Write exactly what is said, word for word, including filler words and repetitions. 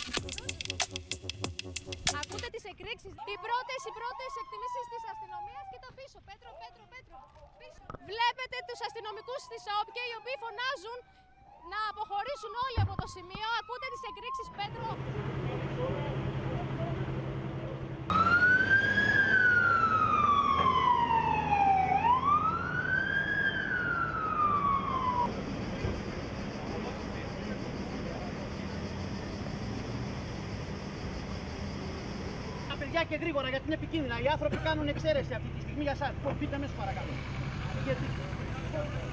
Ακούτε τις εκρήξεις. Οι πρώτες, οι πρώτες εκτιμήσεις της αστυνομίας. Κοίτα πίσω, Πέτρο, Πέτρο, Πέτρο. Πίσω. Βλέπετε τους αστυνομικούς της ΑΟΠΚΕ οι οποίοι φωνάζουν να αποχωρήσουν όλοι από το σημείο. Ακούτε τις εκρήξεις, Πέτρο. Παιδιά και γρήγορα γιατί είναι επικίνδυνα. Οι άνθρωποι κάνουν εξαίρεση αυτή τη στιγμή για εσάς. Πείτε με, παρακαλώ. Γιατί...